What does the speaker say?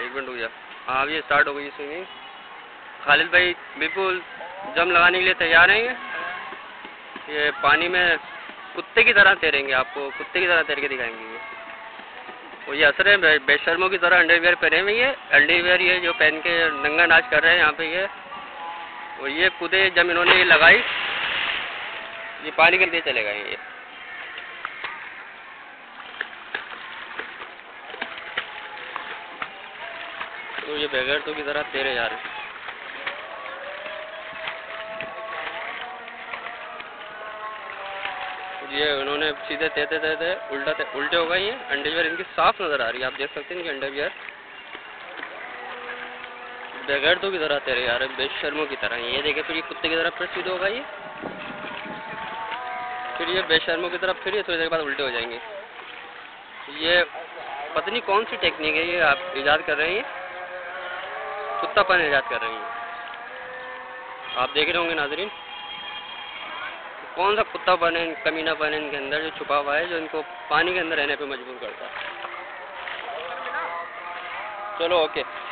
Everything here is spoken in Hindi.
एक मिनट रुक जा। हाँ अभी स्टार्ट हो गई स्विमिंग। खालिद भाई बिल्कुल जम लगाने के लिए तैयार हैं। ये पानी में कुत्ते की तरह तैरेंगे, आपको कुत्ते की तरह तैर के दिखाएंगे ये। और ये असर है बेशर्मों की तरह अंडरवियर पहने हुए, ये अंडरवियर ये जो पहन के नंगा नाच कर रहे हैं यहाँ पे ये। और ये कूदे जब इन्होंने ये लगाई, ये पानी के लिए चले गए ये। तो ये बेगैरतों की तरह तैरे जा रहे हैं। ये उन्होंने सीधे तैरते तैरते उल्टे हो गए। ये अंडरवियर इनकी साफ नजर आ रही है, आप देख सकते हैं इनकी अंडरवियर बेगैरतों की तरह तैरे जा रहे हैं, बेशर्मों की तरह। ये देखे फिर ये कुत्ते की तरह फिर सीधे होगा ये, फिर ये बेशर्मों की तरफ, फिर ये थोड़ी देर बाद उल्टे हो जाएंगे। ये पता नहीं कौन सी टेक्निक है ये आप ईजाद कर रहे हैं, कुत्तापन ईजाद कर रहे हैं। आप देख रहे होंगे नाजरीन, कौन सा कुत्तापन है, कमीनापन है इनके अंदर जो छुपा हुआ है, जो इनको पानी के अंदर रहने पे मजबूर करता है। चलो ओके।